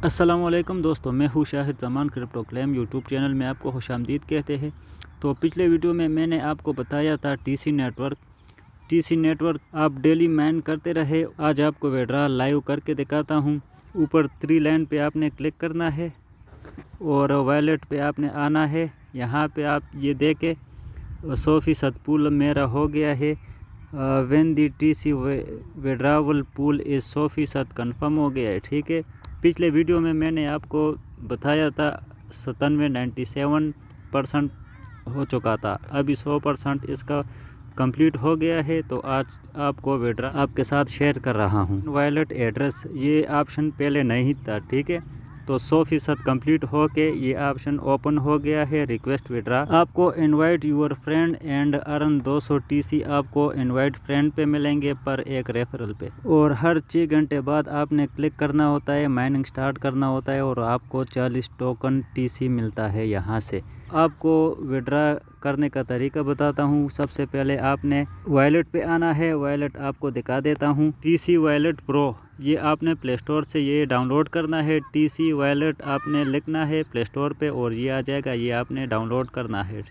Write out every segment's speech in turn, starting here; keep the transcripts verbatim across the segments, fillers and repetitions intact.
अस्सलामुअलैकुम दोस्तों, मैं हूँ Shahid Zaman crypto claim YouTube channel में आपको खुशामदीद कहते हैं। तो पिछले वीडियो में मैंने आपको बताया था टीसी नेटवर्क टीसी नेटवर्क आप डेली माइन करते रहे। आज आपको विड्रॉल लाइव करके दिखाता हूँ। ऊपर थ्री लाइन पे आपने क्लिक करना है और वॉलेट पे आपने आना है। यहाँ पे आप ये देखे सौ फीसद पूल मेरा हो गया है। When the TC withdrawal pool is सौ फीसद कन्फर्म हो गया है। ठीक है, पिछले वीडियो में मैंने आपको बताया था सतानवे नाइन्टी सेवन परसेंट हो चुका था। अभी सौ परसेंट इसका कंप्लीट हो गया है। तो आज आपको विड्रा आपके साथ शेयर कर रहा हूँ। वॉलेट एड्रेस ये ऑप्शन पहले नहीं था। ठीक है, तो सौ फीसद कम्प्लीट हो के ये ऑप्शन ओपन हो गया है। रिक्वेस्ट विड्रा आपको invite your friend and earn दो सौ टीसी आपको इनवाइट फ्रेंड पे मिलेंगे पर एक रेफरल पे। और हर छः घंटे बाद आपने क्लिक करना होता है, माइनिंग स्टार्ट करना होता है और आपको चालीस टोकन टीसी मिलता है। यहाँ से आपको विड्रा करने का तरीका बताता हूँ। सबसे पहले आपने वॉलेट पे आना है। वॉलेट आपको दिखा देता हूँ, टीसी वॉलेट प्रो। ये आपने प्ले स्टोर से ये डाउनलोड करना है। टीसी वॉलेट आपने लिखना है प्ले स्टोर पे और ये आ जाएगा। ये आपने डाउनलोड करना है।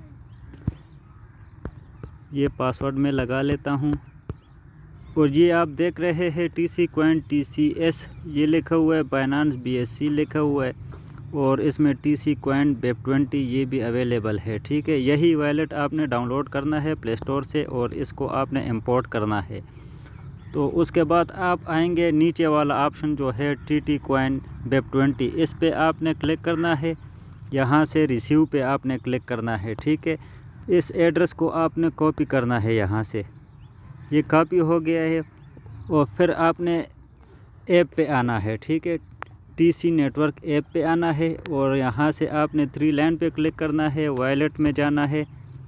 ये पासवर्ड मैं लगा लेता हूँ और ये आप देख रहे हैं टीसी कॉइन टीसीएस ये लिखा हुआ है। बाइनेंस बीएससी लिखा हुआ है और इसमें टीसी कॉइन वेब ट्वेंटी ये भी अवेलेबल है। ठीक है, यही वॉलेट आपने डाउनलोड करना है प्ले स्टोर से और इसको आपने इंपोर्ट करना है। तो उसके बाद आप आएंगे नीचे वाला ऑप्शन जो है टीटी कॉइन वेब ट्वेंटी, इस पे आपने क्लिक करना है। यहाँ से रिसीव पे आपने क्लिक करना है। ठीक है, इस एड्रेस को आपने कॉपी करना है। यहाँ से ये कॉपी हो गया है और फिर आपने ऐप पे आना है। ठीक है, टीसी नेटवर्क ऐप पे आना है और यहाँ से आपने थ्री लाइन पे क्लिक करना है। वॉलेट में जाना है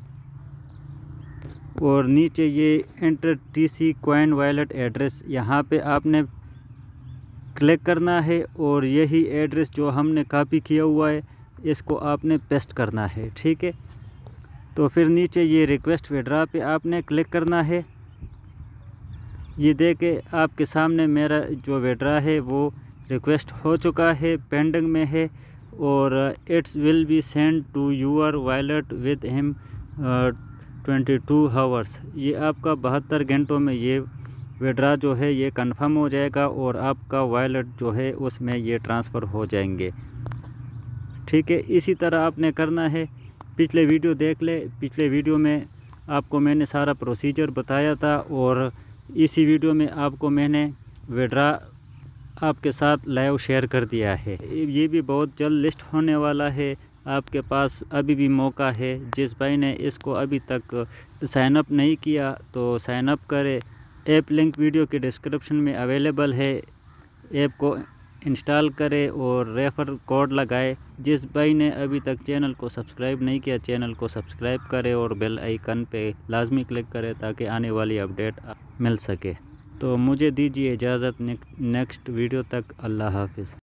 और नीचे ये enter TC coin wallet address यहाँ पे आपने क्लिक करना है और यही एड्रेस जो हमने कॉपी किया हुआ है इसको आपने पेस्ट करना है। ठीक है, तो फिर नीचे ये रिक्वेस्ट विड्रा पे आपने क्लिक करना है। ये देखे आपके सामने मेरा जो विड्रा है वो रिक्वेस्ट हो चुका है, पेंडिंग में है और it's will be send to your wallet with him twenty two hours. ये आपका बहत्तर घंटों में ये विड्रा जो है ये कंफर्म हो जाएगा और आपका वॉलेट जो है उसमें ये ट्रांसफ़र हो जाएंगे। ठीक है, इसी तरह आपने करना है। पिछले वीडियो देख ले, पिछले वीडियो में आपको मैंने सारा प्रोसीजर बताया था और इसी वीडियो में आपको मैंने विड्रा आपके साथ लाइव शेयर कर दिया है। ये भी बहुत जल्द लिस्ट होने वाला है। आपके पास अभी भी मौका है। जिस भाई ने इसको अभी तक साइन अप नहीं किया तो साइन अप करे। ऐप लिंक वीडियो के डिस्क्रिप्शन में अवेलेबल है। ऐप को इंस्टॉल करे और रेफर कोड लगाए। जिस भाई ने अभी तक चैनल को सब्सक्राइब नहीं किया चैनल को सब्सक्राइब करे और बेल आइकन पे लाजमी क्लिक करे ताकि आने वाली अपडेट मिल सके। तो मुझे दीजिए इजाज़त, नेक्स्ट वीडियो तक। अल्लाह हाफिज़।